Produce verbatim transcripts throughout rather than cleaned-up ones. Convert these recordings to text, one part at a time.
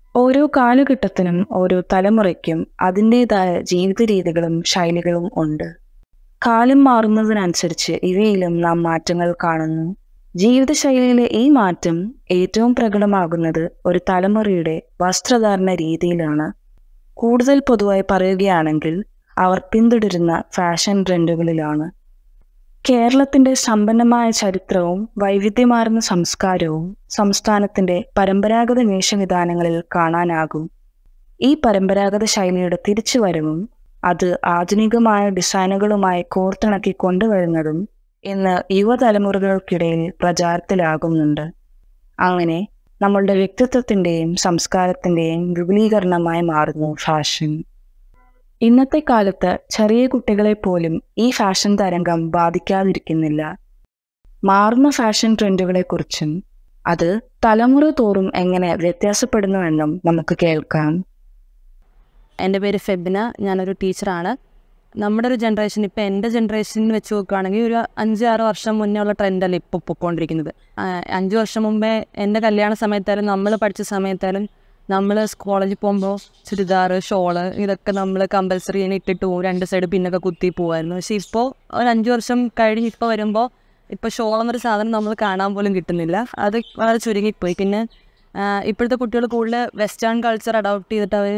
ഓരോ കാലഘട്ടത്തിനും ഓരോ തലമുറയ്ക്കും അതിൻ്റേതായ ജീവിത രീതികളും ശൈലികളും ഉണ്ട്. കാലം മാറുന്നതിനനുസരിച്ച് ഇവയിലും നാം മാറ്റങ്ങൾ കാണുന്നു. ജീവിതശൈലിയിലെ ഈ മാറ്റം ഏറ്റവും പ്രകടമാകുന്നത് ഒരു തലമുറയുടെ വസ്ത്രധാരണ രീതിയിലാണ്. കൂടുതൽ പൊതുവായി പറയുകയാണെങ്കിൽ അവർ പിന്തുടരുന്ന ഫാഷൻ ട്രെൻഡുകളിലാണ്. കേരളത്തിൻ്റെ സമ്പന്നമായ ചരിത്രവും വൈവിധ്യമാർന്ന സംസ്കാരവും സംസ്ഥാനത്തിൻ്റെ പരമ്പരാഗത വേഷവിധാനങ്ങളിൽ കാണാനാകും. ഈ പരമ്പരാഗത ശൈലിയുടെ തിരിച്ചുവരവും അത് ആധുനികമായ ഡിസൈനുകളുമായി കോർത്തിണക്കി കൊണ്ടുവരുന്നതും ഇന്ന് യുവതലമുറകൾക്കിടയിൽ പ്രചാരത്തിലാകുന്നുണ്ട്. അങ്ങനെ നമ്മളുടെ വ്യക്തിത്വത്തിൻ്റെയും സംസ്കാരത്തിൻ്റെയും വിപുലീകരണമായി മാറുന്നു ഫാഷൻ. ഇന്നത്തെ കാലത്ത് ചെറിയ കുട്ടികളെ പോലും ഈ ഫാഷൻ തരംഗം ബാധിക്കാതിരിക്കുന്നില്ല. മാറുന്ന ഫാഷൻ ട്രെൻഡുകളെക്കുറിച്ചും അത് തലമുറ തോറും എങ്ങനെ വ്യത്യാസപ്പെടുന്നുവെന്നും നമുക്ക് കേൾക്കാം. എൻ്റെ പേര് ഫെബിന, ഞാനൊരു ടീച്ചറാണ്. നമ്മുടെ ഒരു ജനറേഷൻ, ഇപ്പോൾ എൻ്റെ ജനറേഷനിൽ വെച്ച് നോക്കുകയാണെങ്കിൽ ഒരു അഞ്ച് ആറ് വർഷം മുന്നേ ഉള്ള ട്രെൻഡല്ല ഇപ്പോൾ പൊയ്ക്കൊണ്ടിരിക്കുന്നത്. അഞ്ച് വർഷം മുമ്പേ എൻ്റെ കല്യാണ സമയത്തായാലും നമ്മൾ പഠിച്ച സമയത്തായാലും നമ്മൾ കോളേജിൽ പോകുമ്പോൾ ചുരിദാർ, ഷോള് ഇതൊക്കെ നമ്മൾ കമ്പൽസറി ഇട്ടിട്ട് പോകും, രണ്ട് സൈഡ് പിന്നൊക്കെ കുത്തി പോകുമായിരുന്നു. പക്ഷേ ഇപ്പോൾ ഒരു അഞ്ച് വർഷം കഴിഞ്ഞ് ഇപ്പോൾ വരുമ്പോൾ ഇപ്പോൾ ഷോൾ എന്നൊരു സാധനം നമ്മൾ കാണാൻ പോലും കിട്ടുന്നില്ല. അത് വളരെ ചുരുങ്ങിപ്പോയി. പിന്നെ ഇപ്പോഴത്തെ കുട്ടികൾ കൂടുതൽ വെസ്റ്റേൺ കൾച്ചർ അഡോപ്റ്റ് ചെയ്തിട്ട് അവർ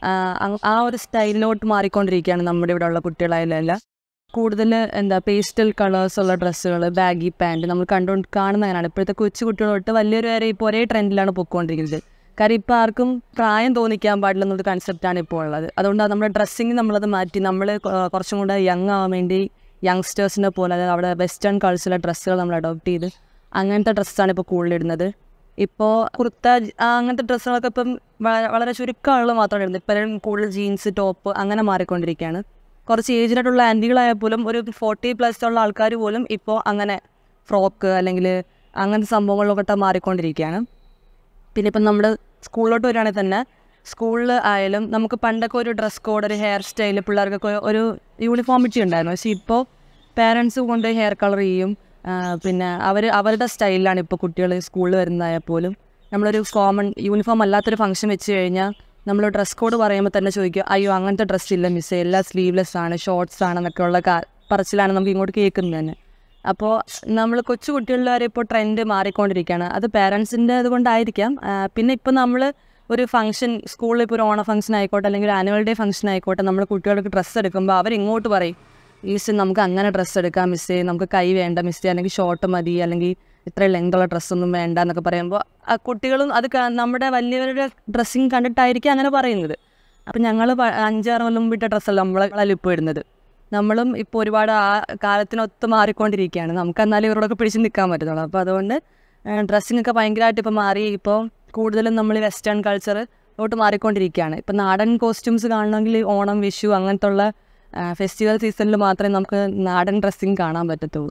ആ ഒരു സ്റ്റൈലിലോട്ട് മാറിക്കൊണ്ടിരിക്കുകയാണ്. നമ്മുടെ ഇവിടെ ഉള്ള കുട്ടികളായാലും കൂടുതൽ എന്താ പേസ്റ്റൽ കളേഴ്സുള്ള ഡ്രസ്സുകൾ, ബാഗി പാൻറ്റ് നമ്മൾ കണ്ടുകൊണ്ട് കാണുന്നതിനാണ്. ഇപ്പോഴത്തെ കൊച്ചു കുട്ടികൾ തൊട്ട് വലിയൊരു വരെ ഇപ്പോൾ ഒരേ ട്രെൻഡിലാണ് പൊയ്ക്കൊണ്ടിരിക്കുന്നത്. കാര്യം ഇപ്പോൾ ആർക്കും പ്രായം തോന്നിക്കാൻ പാടില്ല എന്നൊരു കൺസെപ്റ്റാണ് ഇപ്പോൾ ഉള്ളത്. അതുകൊണ്ട് നമ്മുടെ ഡ്രസ്സിങ് നമ്മളത് മാറ്റി നമ്മൾ കുറച്ചും കൂടെ യങ് ആവാൻ വേണ്ടി യങ്സ്റ്റേഴ്സിനെ പോലെ അതായത് അവിടെ വെസ്റ്റേൺ കൾച്ചറിലെ ഡ്രസ്സുകൾ നമ്മൾ അഡോപ്റ്റ് ചെയ്ത് അങ്ങനത്തെ ഡ്രസ്സാണ് ഇപ്പോൾ കൂടുതലിടുന്നത്. ഇപ്പോൾ കുർത്ത അങ്ങനത്തെ ഡ്രസ്സുകളൊക്കെ ഇപ്പം വളരെ ചുരുക്കമുള്ള മാത്രമാണ് ഇടുന്നത്. ഇപ്പം കൂടുതൽ ജീൻസ്, ടോപ്പ് അങ്ങനെ മാറിക്കൊണ്ടിരിക്കുകയാണ്. കുറച്ച് ഏജിലായിട്ടുള്ള ആൻറ്റികളായാൽ പോലും ഒരു ഫോർട്ടി പ്ലസ് ഉള്ള ആൾക്കാർ പോലും ഇപ്പോൾ അങ്ങനെ ഫ്രോക്ക് അല്ലെങ്കിൽ അങ്ങനത്തെ സംഭവങ്ങളിലൊക്കെ മാറിക്കൊണ്ടിരിക്കുകയാണ്. പിന്നെ ഇപ്പം നമ്മൾ സ്കൂളിലോട്ട് വരികയാണെങ്കിൽ തന്നെ സ്കൂളിൽ ആയാലും നമുക്ക് പണ്ടൊക്കെ ഒരു ഡ്രസ് കോഡ്, ഒരു ഹെയർ സ്റ്റൈൽ, പിള്ളേർക്കൊക്കെ ഒരു യൂണിഫോമിറ്റി ഉണ്ടായിരുന്നു. പക്ഷേ ഇപ്പോൾ പേരൻസ് കൊണ്ട് ഹെയർ കളർ ചെയ്യും. പിന്നെ അവർ അവരുടെ സ്റ്റൈലിലാണ് ഇപ്പോൾ കുട്ടികൾ സ്കൂളിൽ വരുന്നതായാൽ പോലും. നമ്മളൊരു കോമൺ യൂണിഫോം അല്ലാത്തൊരു ഫംഗ്ഷൻ വെച്ച് കഴിഞ്ഞാൽ നമ്മൾ ഡ്രസ് കോഡ് പറയുമ്പോൾ തന്നെ ചോദിക്കുക, അയ്യോ അങ്ങനത്തെ ഡ്രസ്സ് ഇല്ല മിസ്സേ, എല്ലാം സ്ലീവ്ലെസ് ആണ്, ഷോർട്ട്സ് ആണെന്നൊക്കെ ഉള്ള കാ പറച്ചിലാണ് നമുക്ക് ഇങ്ങോട്ട് കേൾക്കുന്നത് തന്നെ. അപ്പോൾ നമ്മൾ കൊച്ചു കുട്ടികളിൽ വരെ ഇപ്പോൾ ട്രെൻഡ് മാറിക്കൊണ്ടിരിക്കുകയാണ്. അത് പേരൻസിൻ്റെ അതുകൊണ്ടായിരിക്കാം. പിന്നെ ഇപ്പോൾ നമ്മൾ ഒരു ഫംഗ്ഷൻ സ്കൂളിൽ ഇപ്പോൾ ഒരു ഓണ ഫംഗ്ഷൻ ആയിക്കോട്ടെ അല്ലെങ്കിൽ ആനുവൽ ഡേ ഫംഗ്ഷൻ ആയിക്കോട്ടെ, നമ്മൾ കുട്ടികൾക്ക് ഡ്രസ്സ് എടുക്കുമ്പോൾ അവരിങ്ങോട്ട് പറയും, മിസ്സേ നമുക്ക് അങ്ങനെ ഡ്രസ്സ് എടുക്കാം മിസ്സേ, നമുക്ക് കൈ വേണ്ട മിസ്സേ, അല്ലെങ്കിൽ ഷോർട്ട് മതി, അല്ലെങ്കിൽ ഇത്രയും ലെങ്തുള്ള ഡ്രസ്സൊന്നും വേണ്ട എന്നൊക്കെ പറയുമ്പോൾ ആ കുട്ടികളും അത് നമ്മുടെ വലിയവരുടെ ഡ്രസ്സിങ് കണ്ടിട്ടായിരിക്കും അങ്ങനെ പറയുന്നത്. അപ്പം ഞങ്ങൾ അഞ്ചാറ് കൊല്ലം മുമ്പിട്ട ഡ്രസ്സല്ല നമ്മളെല്ലാം ഇപ്പോൾ ഇടുന്നത്. നമ്മളും ഇപ്പോൾ ഒരുപാട് ആ കാലത്തിനൊത്ത് മാറിക്കൊണ്ടിരിക്കുകയാണ്. നമുക്ക് എന്നാലും ഇവരോടൊക്കെ പിടിച്ച് നിൽക്കാൻ പറ്റുന്നുള്ളൂ. അപ്പോൾ അതുകൊണ്ട് ഡ്രസ്സിങ്ങൊക്കെ ഭയങ്കരമായിട്ട് ഇപ്പോൾ മാറി. ഇപ്പോൾ കൂടുതലും നമ്മൾ വെസ്റ്റേൺ കൾച്ചറിലോട്ട് മാറിക്കൊണ്ടിരിക്കുകയാണ്. ഇപ്പോൾ നാടൻ കോസ്റ്റ്യൂംസ് കാണണമെങ്കിൽ ഓണം, വിഷു അങ്ങനത്തെ ഉള്ള ഫെസ്റ്റിവൽ സീസണിൽ മാത്രമേ നമുക്ക് നാടൻ ഡ്രസ്സിങ് കാണാൻ പറ്റത്തുള്ളൂ.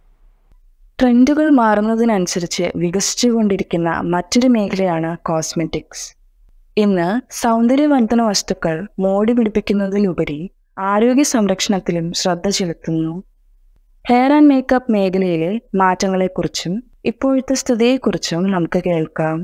ട്രെൻഡുകൾ മാറുന്നതിനനുസരിച്ച് വികസിച്ചുകൊണ്ടിരിക്കുന്ന മറ്റൊരു മേഖലയാണ് കോസ്മെറ്റിക്സ്. ഇന്ന് സൗന്ദര്യവർദ്ധന വസ്തുക്കൾ മോടി പിടിപ്പിക്കുന്നതിലുപരി ആരോഗ്യ സംരക്ഷണത്തിലും ശ്രദ്ധ ചെലുത്തുന്നു. ഹെയർ ആൻഡ് മേക്കപ്പ് മേഖലയിലെ മാറ്റങ്ങളെക്കുറിച്ചും ഇപ്പോഴത്തെ സ്ഥിതിയെക്കുറിച്ചും നമുക്ക് കേൾക്കാം.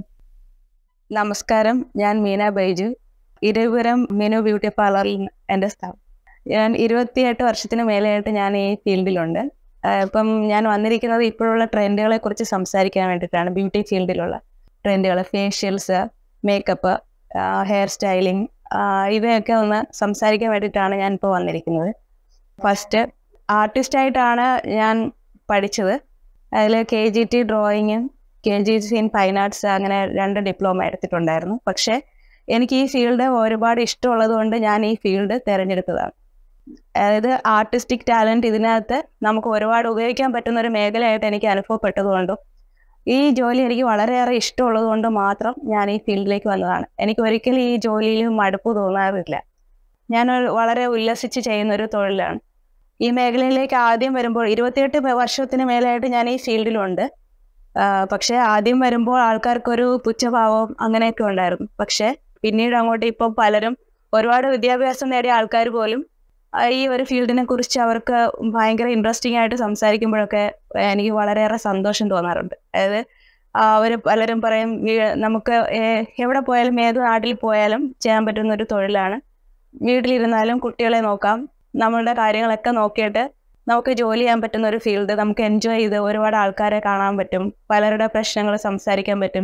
നമസ്കാരം, ഞാൻ മീന ബൈജു, ഇരവിപുരം മിനു ബ്യൂട്ടി പാർലറിൽ എൻ്റെ സ്ഥാപനം. ഞാൻ ഇരുപത്തിയെട്ട് വർഷത്തിന് മേലെയായിട്ട് ഞാൻ ഈ ഫീൽഡിലുണ്ട്. ഇപ്പം ഞാൻ വന്നിരിക്കുന്നത് ഇപ്പോഴുള്ള ട്രെൻഡുകളെ കുറിച്ച് സംസാരിക്കാൻ വേണ്ടിയിട്ടാണ്. ബ്യൂട്ടി ഫീൽഡിലുള്ള ട്രെൻഡുകൾ, ഫേഷ്യൽസ്, മേക്കപ്പ്, ഹെയർ സ്റ്റൈലിംഗ്, ഇവയൊക്കെ ഒന്ന് സംസാരിക്കാൻ വേണ്ടിയിട്ടാണ് ഞാൻ ഇപ്പോൾ വന്നിരിക്കുന്നത്. ഫസ്റ്റ് ആർട്ടിസ്റ്റായിട്ടാണ് ഞാൻ പഠിച്ചത്. അതിൽ കെ ജി ടി ഡ്രോയിങ്ങും K G C in fine arts അങ്ങനെ രണ്ട് ഡിപ്ലോമ എടുത്തിട്ടുണ്ടായിരുന്നു. പക്ഷേ എനിക്ക് ഈ ഫീൽഡ് ഒരുപാട് ഇഷ്ടമുള്ളത് കൊണ്ട് ഞാൻ ഈ ഫീൽഡ് തിരഞ്ഞെടുത്തതാണ്. അതായത് ആർട്ടിസ്റ്റിക് ടാലൻറ്റ് ഇതിനകത്ത് നമുക്ക് ഒരുപാട് ഉപയോഗിക്കാൻ പറ്റുന്ന ഒരു മേഖലയായിട്ട് എനിക്ക് അനുഭവപ്പെട്ടതുകൊണ്ടും ഈ ജോലി എനിക്ക് വളരെയേറെ ഇഷ്ടമുള്ളത് കൊണ്ട് മാത്രം ഞാൻ ഈ ഫീൽഡിലേക്ക് വന്നതാണ്. എനിക്ക് ഒരിക്കലും ഈ ജോലിയിൽ മടുപ്പ് തോന്നാറില്ല. ഞാൻ വളരെ ഉല്ലസിച്ച് ചെയ്യുന്നൊരു തൊഴിലാണ്. ഈ മേഖലയിലേക്ക് ആദ്യം വരുമ്പോൾ ഇരുപത്തിയെട്ട് വർഷത്തിന് മേലെയായിട്ട് ഞാൻ ഈ ഫീൽഡിലുണ്ട്. പക്ഷേ ആദ്യം വരുമ്പോൾ ആൾക്കാർക്കൊരു പുച്ഛഭാവം അങ്ങനെയൊക്കെ ഉണ്ടായിരുന്നു. പക്ഷേ പിന്നീട് അങ്ങോട്ട് ഇപ്പം പലരും ഒരുപാട് വിദ്യാഭ്യാസം നേടിയ ആൾക്കാർ പോലും ഈ ഒരു ഫീൽഡിനെ കുറിച്ച് അവർക്ക് ഭയങ്കര ഇൻട്രസ്റ്റിംഗ് ആയിട്ട് സംസാരിക്കുമ്പോഴൊക്കെ എനിക്ക് വളരെയേറെ സന്തോഷം തോന്നാറുണ്ട്. അതായത് അവർ പലരും പറയും നമുക്ക് എവിടെ പോയാലും ഏത് നാട്ടിൽ പോയാലും ചെയ്യാൻ പറ്റുന്ന ഒരു തൊഴിലാണ്. വീട്ടിലിരുന്നാലും കുട്ടികളെ നോക്കാം, നമ്മളുടെ കാര്യങ്ങളൊക്കെ നോക്കിയിട്ട് നമുക്ക് ജോലി ചെയ്യാൻ പറ്റുന്ന ഒരു ഫീൽഡ്, നമുക്ക് എൻജോയ് ചെയ്ത് ഒരുപാട് ആൾക്കാരെ കാണാൻ പറ്റും, പലരുടെ പ്രശ്നങ്ങൾ സംസാരിക്കാൻ പറ്റും,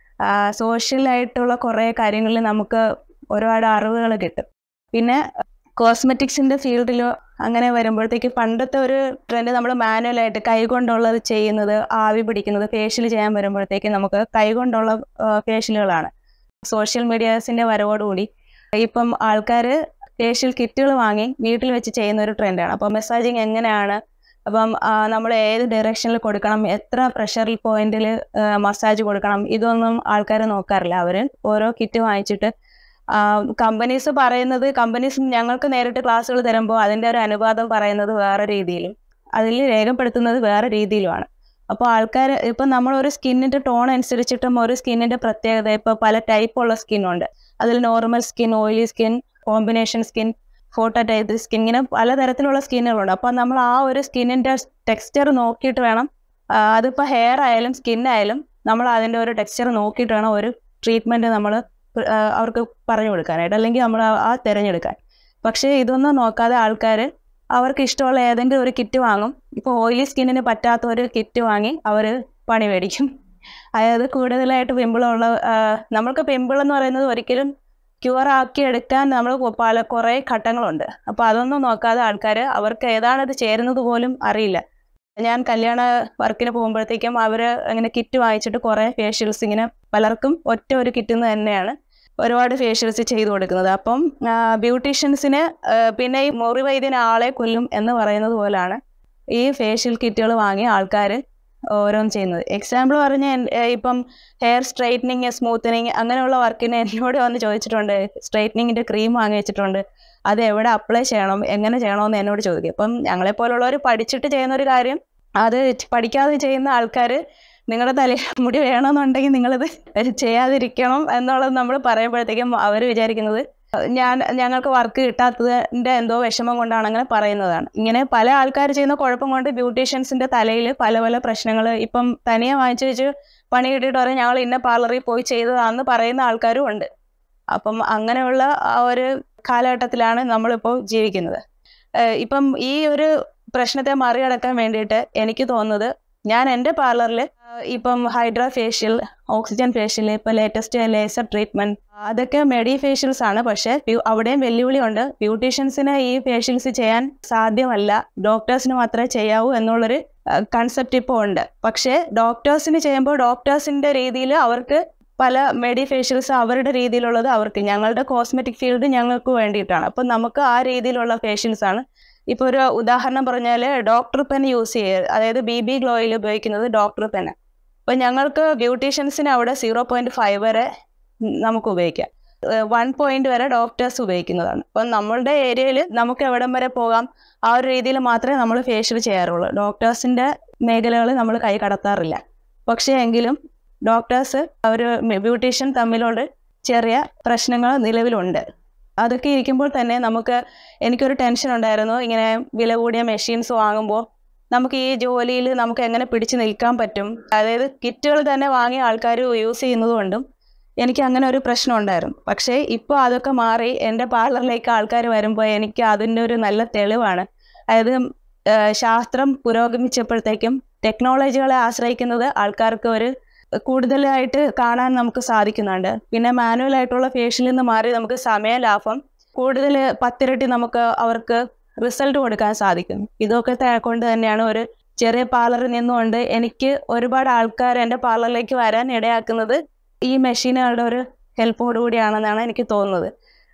സോഷ്യലായിട്ടുള്ള കുറേ കാര്യങ്ങളിൽ നമുക്ക് ഒരുപാട് അറിവുകൾ കിട്ടും. പിന്നെ കോസ്മെറ്റിക്സിൻ്റെ ഫീൽഡിലോ അങ്ങനെ വരുമ്പോഴത്തേക്ക് പണ്ടത്തെ ഒരു ട്രെൻഡ് നമ്മൾ മാനുവലായിട്ട് കൈകൊണ്ടുള്ളത് ചെയ്യുന്നത്, ആവി പിടിക്കുന്നത്, ഫേഷ്യൽ ചെയ്യാൻ വരുമ്പോഴത്തേക്ക് നമുക്ക് കൈകൊണ്ടുള്ള ഫേഷ്യലുകളാണ്. സോഷ്യൽ മീഡിയാസിൻ്റെ വരവോടുകൂടി ഇപ്പം ആൾക്കാർ ഫേഷ്യൽ കിറ്റുകൾ വാങ്ങി വീട്ടിൽ വെച്ച് ചെയ്യുന്ന ഒരു ട്രെൻഡാണ്. അപ്പോൾ മസാജിങ് എങ്ങനെയാണ്, അപ്പം നമ്മൾ ഏത് ഡയറക്ഷനിൽ കൊടുക്കണം, എത്ര പ്രഷർ പോയിന്റിൽ മസാജ് കൊടുക്കണം, ഇതൊന്നും ആൾക്കാർ നോക്കാറില്ല. അവർ ഓരോ കിറ്റ് വാങ്ങിച്ചിട്ട് കമ്പനീസ് പറയുന്നത്, കമ്പനീസ് ഞങ്ങൾക്ക് നേരിട്ട് ക്ലാസ്സുകൾ തരുമ്പോൾ അതിൻ്റെ ഒരു അനുപാതം പറയുന്നത് വേറെ രീതിയിലും അതിൽ രേഖപ്പെടുത്തുന്നത് വേറെ രീതിയിലുമാണ്. അപ്പോൾ ആൾക്കാർ ഇപ്പം നമ്മളൊരു സ്കിന്നിൻ്റെ ടോൺ അനുസരിച്ചിട്ടും ഒരു സ്കിന്നിൻ്റെ പ്രത്യേകത, ഇപ്പോൾ പല ടൈപ്പുള്ള സ്കിന്നുണ്ട്. അതിൽ normal skin, oily skin, combination skin, photo type skin, ഇങ്ങനെ പലതരത്തിലുള്ള സ്കിന്നുകളുണ്ട്. അപ്പോൾ നമ്മൾ ആ ഒരു സ്കിന്നിൻ്റെ ടെക്സ്ചർ നോക്കിയിട്ട് വേണം, അതിപ്പോൾ ഹെയർ ആയാലും സ്കിന്നായാലും നമ്മൾ അതിൻ്റെ ഒരു ടെക്സ്ചർ നോക്കിയിട്ട് വേണം ഒരു ട്രീറ്റ്മെൻറ്റ് നമ്മൾ അവർക്ക് പറഞ്ഞു കൊടുക്കാനായിട്ട്, അല്ലെങ്കിൽ നമ്മൾ ആ തിരഞ്ഞെടുക്കാൻ. പക്ഷേ ഇതൊന്നും നോക്കാതെ ആൾക്കാർ അവർക്ക് ഇഷ്ടമുള്ള ഏതെങ്കിലും ഒരു കിറ്റ് വാങ്ങും. ഇപ്പോൾ ഓയിലി സ്കിന്നിന് പറ്റാത്ത ഒരു കിറ്റ് വാങ്ങി അവർ പണി മേടിക്കും. അതായത് കൂടുതലായിട്ട് പിമ്പിളുള്ള, നമ്മൾക്ക് പിമ്പിൾ എന്ന് പറയുന്നത് ഒരിക്കലും ക്യൂർ ആക്കി എടുക്കാൻ നമ്മൾ പല കുറേ ഘട്ടങ്ങളുണ്ട്. അപ്പോൾ അതൊന്നും നോക്കാതെ ആൾക്കാർ അവർക്ക് ഏതാണത് ചേരുന്നത് പോലും അറിയില്ല. ഞാൻ കല്യാണ വർക്കിന് പോകുമ്പോഴത്തേക്കും അവർ ഇങ്ങനെ കിറ്റ് വാങ്ങിച്ചിട്ട് കുറേ ഫേഷ്യൽസ് ഇങ്ങനെ പലർക്കും ഒറ്റ ഒരു കിറ്റിൽ നിന്ന് തന്നെയാണ് ഒരുപാട് ഫേഷ്യൽസ് ചെയ്തു കൊടുക്കുന്നത്. അപ്പം ബ്യൂട്ടീഷ്യൻസിന് പിന്നെ ഈ മുറിവൈദ്യൻ ആളെ കൊല്ലും എന്ന് പറയുന്നത് പോലാണ് ഈ ഫേഷ്യൽ കിറ്റുകൾ വാങ്ങിയ ആൾക്കാർ ഓരോന്ന് ചെയ്യുന്നത്. എക്സാമ്പിൾ പറഞ്ഞാൽ ഇപ്പം ഹെയർ സ്ട്രൈറ്റനിങ്, സ്മൂത്തനിങ് അങ്ങനെയുള്ള വർക്കിന് എന്നോട് വന്ന് ചോദിച്ചിട്ടുണ്ട്, സ്ട്രൈറ്റനിങ്ങിൻ്റെ ക്രീം വാങ്ങി വെച്ചിട്ടുണ്ട്, അത് എവിടെ അപ്ലൈ ചെയ്യണം, എങ്ങനെ ചെയ്യണമെന്ന് എന്നോട് ചോദിക്കും. അപ്പം ഞങ്ങളെപ്പോലുള്ളവർ പഠിച്ചിട്ട് ചെയ്യുന്നൊരു കാര്യം, അത് പഠിക്കാതെ ചെയ്യുന്ന ആൾക്കാർ നിങ്ങളുടെ തലയിൽ മുടി വേണമെന്നുണ്ടെങ്കിൽ നിങ്ങളിത് ചെയ്യാതിരിക്കണം എന്നുള്ളത് നമ്മൾ പറയുമ്പോഴത്തേക്കും അവർ വിചാരിക്കുന്നത് ഞാൻ ഞങ്ങൾക്ക് വർക്ക് കിട്ടാത്തതിൻ്റെ എന്തോ വിഷമം കൊണ്ടാണ് അങ്ങനെ പറയുന്നതാണ്. ഇങ്ങനെ പല ആൾക്കാർ ചെയ്യുന്ന കുഴപ്പം കൊണ്ട് ബ്യൂട്ടീഷ്യൻസിൻ്റെ തലയിൽ പല പല പ്രശ്നങ്ങൾ, ഇപ്പം തനിയെ വാങ്ങിച്ചു വെച്ച് പണി കിട്ടിയിട്ട് പറയും ഞങ്ങൾ ഇന്ന പാർലറിൽ പോയി ചെയ്തതാണെന്ന് പറയുന്ന ആൾക്കാരും ഉണ്ട്. അപ്പം അങ്ങനെയുള്ള ആ ഒരു കാലഘട്ടത്തിലാണ് നമ്മളിപ്പോൾ ജീവിക്കുന്നത്. ഇപ്പം ഈ ഒരു പ്രശ്നത്തെ മറികടക്കാൻ വേണ്ടിയിട്ട് എനിക്ക് തോന്നുന്നത്, ഞാൻ എൻ്റെ പാർലറിൽ ഇപ്പം ഹൈഡ്രാ ഫേഷ്യൽ, ഓക്സിജൻ ഫേഷ്യൽ, ഇപ്പോൾ ലേറ്റസ്റ്റ് ലേസർ ട്രീറ്റ്മെൻറ്റ്, അതൊക്കെ മെഡി ഫേഷ്യൽസ് ആണ്. പക്ഷേ അവിടെയും വെല്ലുവിളിയുണ്ട്. ബ്യൂട്ടീഷ്യൻസിന് ഈ ഫേഷ്യൽസ് ചെയ്യാൻ സാധ്യമല്ല, ഡോക്ടേഴ്സിന് മാത്രമേ ചെയ്യാവൂ എന്നുള്ളൊരു കൺസെപ്റ്റ് ഇപ്പോൾ ഉണ്ട്. പക്ഷേ ഡോക്ടേഴ്സിന് ചെയ്യുമ്പോൾ ഡോക്ടേഴ്സിൻ്റെ രീതിയിൽ അവർക്ക് പല മെഡി ഫേഷ്യൽസ് അവരുടെ രീതിയിലുള്ളത് അവർക്ക്, ഞങ്ങളുടെ കോസ്മെറ്റിക് ഫീൽഡ് ഞങ്ങൾക്ക് വേണ്ടിയിട്ടാണ്. അപ്പം നമുക്ക് ആ രീതിയിലുള്ള ഫേഷ്യൽസാണ്. ഇപ്പോൾ ഒരു ഉദാഹരണം പറഞ്ഞാൽ ഡോക്ടർ പെൻ യൂസ് ചെയ്യുക, അതായത് ബി ബി ഗ്ലോയിൽ ഉപയോഗിക്കുന്നത് ഡോക്ടർ പെൻ. അപ്പം ഞങ്ങൾക്ക് ബ്യൂട്ടീഷ്യൻസിന് അവിടെ സീറോ പോയിൻറ്റ് ഫൈവ് വരെ നമുക്ക് ഉപയോഗിക്കാം, വൺ പോയിന്റ് വരെ ഡോക്ടേഴ്സ് ഉപയോഗിക്കുന്നതാണ്. അപ്പം നമ്മളുടെ ഏരിയയിൽ നമുക്ക് എവിടം വരെ പോകാം, ആ ഒരു രീതിയിൽ മാത്രമേ നമ്മൾ ഫേഷ്യൽ ചെയ്യാറുള്ളൂ. ഡോക്ടേഴ്സിൻ്റെ മേഖലകൾ നമ്മൾ കൈ കടത്താറില്ല. പക്ഷേ എങ്കിലും ഡോക്ടേഴ്സ് ഒരു ബ്യൂട്ടീഷ്യൻ തമ്മിലുള്ള ചെറിയ പ്രശ്നങ്ങൾ നിലവിലുണ്ട്. അതൊക്കെ ഇരിക്കുമ്പോൾ തന്നെ നമുക്ക് എനിക്കൊരു ടെൻഷൻ ഉണ്ടായിരുന്നു, ഇങ്ങനെ വില കൂടിയ മെഷീൻസ് വാങ്ങുമ്പോൾ നമുക്ക് ഈ ജോലിയിൽ നമുക്ക് എങ്ങനെ പിടിച്ചു നിൽക്കാൻ പറ്റും. അതായത് കിറ്റുകൾ തന്നെ വാങ്ങിയ ആൾക്കാർ യൂസ് ചെയ്യുന്നത് കൊണ്ടും എനിക്ക് അങ്ങനെ ഒരു പ്രശ്നം ഉണ്ടായിരുന്നു. പക്ഷേ ഇപ്പോൾ അതൊക്കെ മാറി എൻ്റെ പാർലറിലേക്ക് ആൾക്കാർ വരുമ്പോൾ എനിക്ക് അതിൻ്റെ ഒരു നല്ല തെളിവാണ്. അതായത് ശാസ്ത്രം പുരോഗമിച്ചപ്പോഴത്തേക്കും ടെക്നോളജികളെ ആശ്രയിക്കുന്നത് ആൾക്കാർക്ക് ഒരു കൂടുതലായിട്ട് കാണാൻ നമുക്ക് സാധിക്കുന്നുണ്ട്. പിന്നെ മാനുവലായിട്ടുള്ള ഫേഷ്യലിൽ നിന്ന് മാറി നമുക്ക് സമയ ലാഭം കൂടുതൽ പത്തിരട്ടി നമുക്ക് അവർക്ക് റിസൾട്ട് കൊടുക്കാൻ സാധിക്കും. ഇതൊക്കെ കൊണ്ട് തന്നെയാണ് ഒരു ചെറിയ പാർലറിൽ നിന്നുകൊണ്ട് എനിക്ക് ഒരുപാട് ആൾക്കാർ എൻ്റെ പാർലറിലേക്ക് വരാൻ ഇടയാക്കുന്നത് ഈ മെഷീനുകളുടെ ഒരു ഹെൽപ്പോടുകൂടിയാണെന്നാണ് എനിക്ക് തോന്നുന്നത്.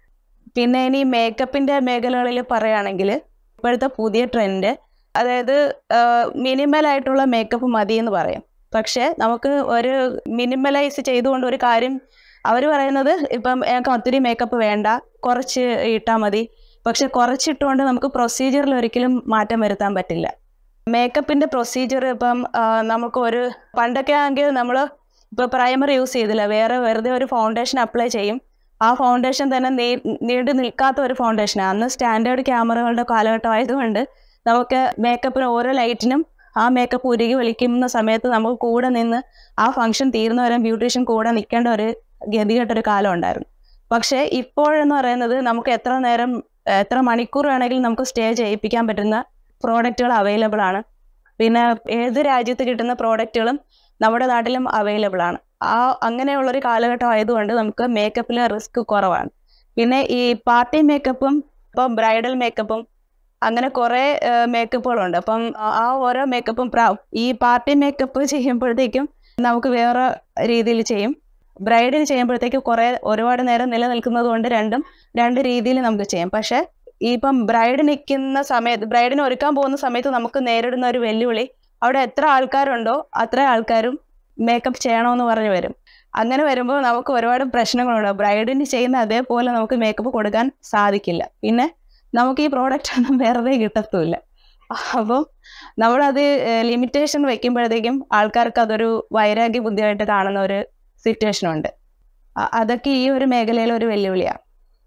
പിന്നെ ഇനി മേക്കപ്പിൻ്റെ മേഖലകളിൽ പറയുകയാണെങ്കിൽ ഇപ്പോഴത്തെ പുതിയ ട്രെൻഡ്, അതായത് മിനിമലായിട്ടുള്ള മേക്കപ്പ് മതി എന്ന് പറയും. പക്ഷേ നമുക്ക് ഒരു മിനിമലൈസ് ചെയ്തുകൊണ്ട് ഒരു കാര്യം അവർ പറയുന്നത്, ഇപ്പം ഞങ്ങൾക്ക് ഒത്തിരി മേക്കപ്പ് വേണ്ട, കുറച്ച് ഇട്ടാൽ മതി. പക്ഷെ കുറച്ചിട്ടുകൊണ്ട് നമുക്ക് പ്രൊസീജിയറിൽ ഒരിക്കലും മാറ്റം വരുത്താൻ പറ്റില്ല. മേക്കപ്പിൻ്റെ പ്രൊസീജിയർ ഇപ്പം നമുക്ക് ഒരു പണ്ടൊക്കെ ആണെങ്കിൽ നമ്മൾ ഇപ്പോൾ പ്രൈമർ യൂസ് ചെയ്തില്ല, വേറെ വെറുതെ ഒരു ഫൗണ്ടേഷൻ അപ്ലൈ ചെയ്യും. ആ ഫൗണ്ടേഷൻ തന്നെ നീ നീണ്ടു നിൽക്കാത്ത ഒരു ഫൗണ്ടേഷനാണ്. അന്ന് സ്റ്റാൻഡേർഡ് ക്യാമറകളുടെ കാലഘട്ടം ആയതുകൊണ്ട് നമുക്ക് മേക്കപ്പിന് ഓരോ ലൈറ്റിനും ആ മേക്കപ്പ് ഉരുകി വിളിക്കുന്ന സമയത്ത് നമുക്ക് കൂടെ നിന്ന് ആ ഫംഗ്ഷൻ തീർന്നവരെ ബ്യൂട്ടീഷ്യൻ കൂടെ നിൽക്കേണ്ട ഒരു ഗതികെട്ടൊരു കാലം ഉണ്ടായിരുന്നു. പക്ഷേ ഇപ്പോഴെന്ന് പറയുന്നത് നമുക്ക് എത്ര നേരം എത്ര മണിക്കൂർ വേണമെങ്കിലും നമുക്ക് സ്റ്റേ ചെയ്യിപ്പിക്കാൻ പറ്റുന്ന പ്രോഡക്റ്റുകൾ അവൈലബിൾ ആണ്. പിന്നെ ഏത് രാജ്യത്ത് കിട്ടുന്ന പ്രോഡക്റ്റുകളും നമ്മുടെ നാട്ടിലും അവൈലബിൾ ആണ്. ആ അങ്ങനെയുള്ളൊരു കാലഘട്ടം ആയതുകൊണ്ട് നമുക്ക് മേക്കപ്പിൽ റിസ്ക് കുറവാണ്. പിന്നെ ഈ പാർട്ടി മേക്കപ്പും ഇപ്പം ബ്രൈഡൽ മേക്കപ്പും അങ്ങനെ കുറേ മേക്കപ്പുകളുണ്ട്. അപ്പം ആ ഓരോ മേക്കപ്പും ഈ പാർട്ടി മേക്കപ്പ് ചെയ്യുമ്പോഴത്തേക്കും നമുക്ക് വേറെ രീതിയിൽ ചെയ്യും. ബ്രൈഡിന് ചെയ്യുമ്പോഴത്തേക്കും കുറേ ഒരുപാട് നേരം നിലനിൽക്കുന്നത് കൊണ്ട് രണ്ടും രണ്ട് രീതിയിൽ നമുക്ക് ചെയ്യാം. പക്ഷേ ഇപ്പം ബ്രൈഡ് നിൽക്കുന്ന സമയത്ത് ബ്രൈഡിനെ ഒരുക്കാൻ പോകുന്ന സമയത്ത് നമുക്ക് നേരിടുന്ന ഒരു വെല്ലുവിളി അവിടെ എത്ര ആൾക്കാരുണ്ടോ അത്ര ആൾക്കാരും മേക്കപ്പ് ചെയ്യണമെന്ന് പറഞ്ഞു വരും. അങ്ങനെ വരുമ്പോൾ നമുക്ക് ഒരുപാട് പ്രശ്നങ്ങളുണ്ട്. ബ്രൈഡിന് ചെയ്യുന്ന അതേപോലെ നമുക്ക് മേക്കപ്പ് കൊടുക്കാൻ സാധിക്കില്ല. പിന്നെ നമുക്ക് ഈ പ്രോഡക്റ്റ് ഒന്നും വെറുതെ കിട്ടത്തുമില്ല. അപ്പോൾ നമ്മളത് ലിമിറ്റേഷൻ വെക്കുമ്പോഴത്തേക്കും ആൾക്കാർക്ക് അതൊരു വൈരാഗ്യ ബുദ്ധിയായിട്ട് കാണുന്ന ഒരു സിറ്റുവേഷനുണ്ട്. അതൊക്കെ ഈ ഒരു മേഖലയിൽ ഒരു വെല്ലുവിളിയാണ്.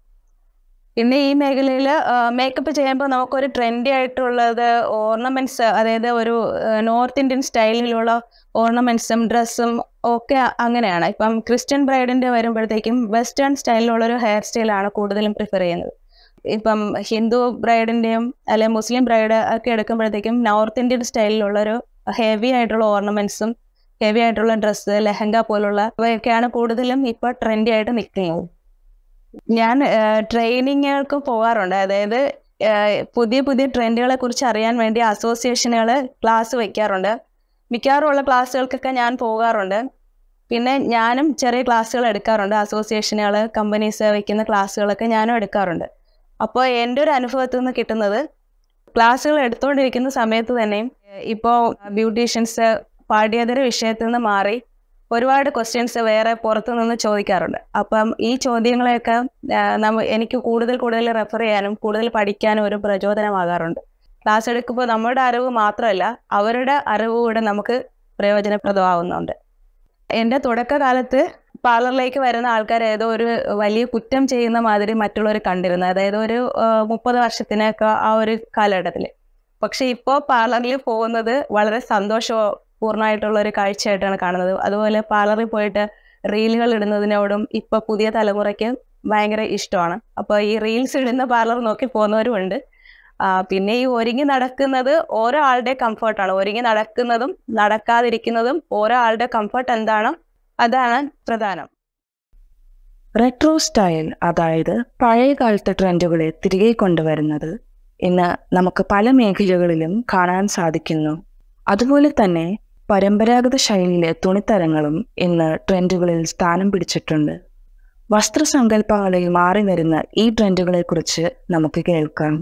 പിന്നെ ഈ മേഖലയിൽ മേക്കപ്പ് ചെയ്യുമ്പോൾ നമുക്കൊരു ട്രെൻഡി ആയിട്ടുള്ളത് ഓർണമെൻറ്റ്സ്, അതായത് ഒരു നോർത്ത് ഇന്ത്യൻ സ്റ്റൈലിലുള്ള ഓർണമെൻറ്റ്സും ഡ്രസ്സും ഒക്കെ അങ്ങനെയാണ്. ഇപ്പം ക്രിസ്ത്യൻ ബ്രൈഡിൻ്റെ വരുമ്പോഴത്തേക്കും വെസ്റ്റേൺ സ്റ്റൈലിലുള്ളൊരു ഹെയർ സ്റ്റൈലാണ് കൂടുതലും പ്രിഫർ ചെയ്യുന്നത്. ഇപ്പം ഹിന്ദു ബ്രൈഡിൻ്റെയും അല്ലെങ്കിൽ മുസ്ലിം ബ്രൈഡ് ഒക്കെ എടുക്കുമ്പോഴത്തേക്കും നോർത്ത് ഇന്ത്യൻ സ്റ്റൈലിലുള്ളൊരു ഹെവി ആയിട്ടുള്ള ഓർണമെൻറ്റ്സും ഹെവി ആയിട്ടുള്ള ഡ്രസ്സ്, ലെഹങ്ക പോലുള്ള ഇവയൊക്കെയാണ് കൂടുതലും ഇപ്പോൾ ട്രെൻഡി ആയിട്ട് നിൽക്കുന്നത്. ഞാൻ ട്രെയിനിങ്ങുകൾക്ക് പോകാറുണ്ട്. അതായത് പുതിയ പുതിയ ട്രെൻഡുകളെ കുറിച്ച് അറിയാൻ വേണ്ടി അസോസിയേഷനുകൾ ക്ലാസ് വയ്ക്കാറുണ്ട്. മിക്കവാറുമുള്ള ക്ലാസ്സുകൾക്കൊക്കെ ഞാൻ പോകാറുണ്ട്. പിന്നെ ഞാനും ചെറിയ ക്ലാസ്സുകൾ എടുക്കാറുണ്ട്. അസോസിയേഷനുകൾ, കമ്പനീസ് വയ്ക്കുന്ന ക്ലാസ്സുകളൊക്കെ ഞാനും എടുക്കാറുണ്ട്. അപ്പോൾ എൻ്റെ ഒരു അനുഭവത്തിൽ നിന്ന് കിട്ടുന്നത്, ക്ലാസ്സുകൾ എടുത്തുകൊണ്ടിരിക്കുന്ന സമയത്ത് തന്നെയും ഇപ്പോൾ ബ്യൂട്ടീഷ്യൻസ് പാഠ്യേതര വിഷയത്തിൽ നിന്ന് മാറി ഒരുപാട് ക്വസ്റ്റ്യൻസ് വേറെ പുറത്തു നിന്ന് ചോദിക്കാറുണ്ട്. അപ്പം ഈ ചോദ്യങ്ങളെയൊക്കെ നമ്മ എനിക്ക് കൂടുതൽ കൂടുതൽ റെഫർ ചെയ്യാനും കൂടുതൽ പഠിക്കാനും ഒരു പ്രചോദനമാകാറുണ്ട്. ക്ലാസ് എടുക്കുമ്പോൾ നമ്മുടെ അറിവ് മാത്രമല്ല അവരുടെ അറിവ് കൂടെ നമുക്ക് പ്രയോജനപ്രദമാകുന്നുണ്ട്. എൻ്റെ തുടക്കകാലത്ത് പാർലറിലേക്ക് വരുന്ന ആൾക്കാർ ഏതോ ഒരു വലിയ കുറ്റം ചെയ്യുന്ന മാതിരി മറ്റുള്ളവർ കണ്ടിരുന്നു. അതായത് ഒരു മുപ്പത് വർഷത്തിനൊക്കെ ആ ഒരു കാലഘട്ടത്തിൽ. പക്ഷെ ഇപ്പോൾ പാർലറിൽ പോകുന്നത് വളരെ സന്തോഷപൂർണ്ണമായിട്ടുള്ളൊരു കാഴ്ചയായിട്ടാണ് കാണുന്നത്. അതുപോലെ പാർലറിൽ പോയിട്ട് റീലുകൾ ഇടുന്നതിനോടും ഇപ്പോൾ പുതിയ തലമുറയ്ക്ക് ഭയങ്കര ഇഷ്ടമാണ്. അപ്പോൾ ഈ റീൽസ് ഇടുന്ന പാർലർ നോക്കി പോകുന്നവരുമുണ്ട്. പിന്നെ ഈ ഒരുങ്ങി നടക്കുന്നത് ഓരോ ആളുടെ കംഫർട്ടാണ്. ഒരുങ്ങി നടക്കുന്നതും നടക്കാതിരിക്കുന്നതും ഓരോ ആളുടെ കംഫർട്ട് എന്താണോ അതാണ് പ്രധാനം. റെട്രോ സ്റ്റൈൽ, അതായത് പഴയ കാലത്തെ ട്രെൻഡുകളെ തിരികെ കൊണ്ടുവരുന്നത് ഇന്ന് നമുക്ക് പല മേഖലകളിലും കാണാൻ സാധിക്കുന്നു. അതുപോലെ തന്നെ പരമ്പരാഗത ശൈലിയിലെ തുണിത്തരങ്ങളും ഇന്ന് ട്രെൻഡുകളിൽ സ്ഥാനം പിടിച്ചിട്ടുണ്ട്. വസ്ത്രസങ്കല്പങ്ങളിൽ മാറി വരുന്ന ഈ ട്രെൻഡുകളെക്കുറിച്ച് നമുക്ക് കേൾക്കാം.